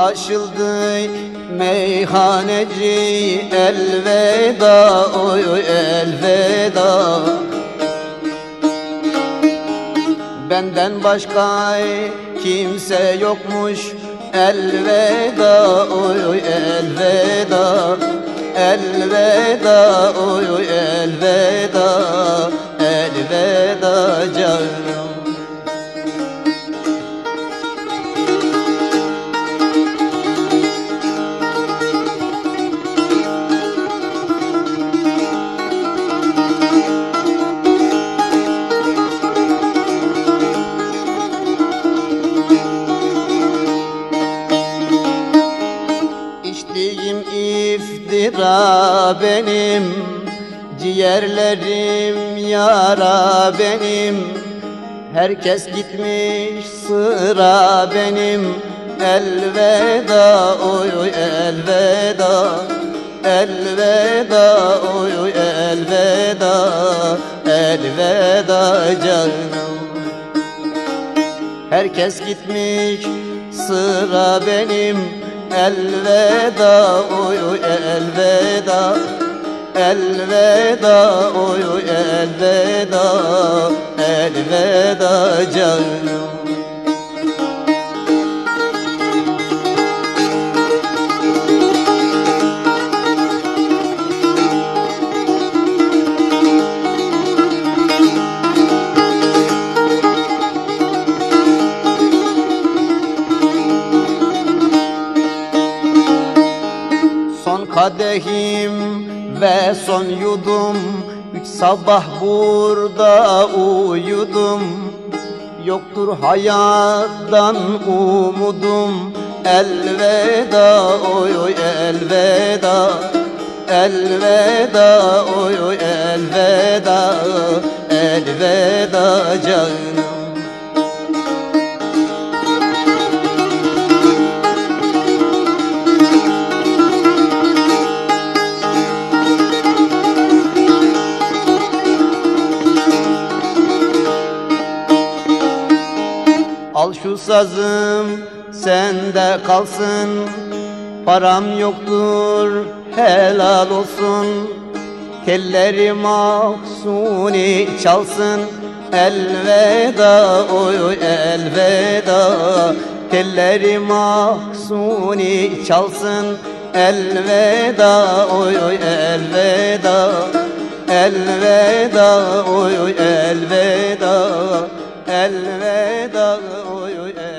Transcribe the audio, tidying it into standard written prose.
açıldı meyhaneci, elveda oy oy elveda. Benden başka kimse yokmuş, elveda oy oy elveda. Elveda oy oy elveda, elveda canım. İçtiğim iftira benim, ciğerlerim yara benim. Herkes gitmiş sıra benim, elveda oy oy elveda. Elveda oy oy elveda, elveda canım. Herkes gitmiş sıra benim, elveda oy oy elveda. Elveda oy oy elveda, elveda canım. Son kadehim ve son yudum, 3 sabah burada uyudum. Yoktur hayattan umudum, elveda oy oy elveda. Elveda oy oy elveda, elveda canım. Al şu sazım sende kalsın, param yoktur helal olsun. Telleri mahsuni çalsın, elveda oy oy elveda. Telleri mahsuni çalsın, elveda oy oy elveda. Elveda oy oy elveda. Elveda oy oy.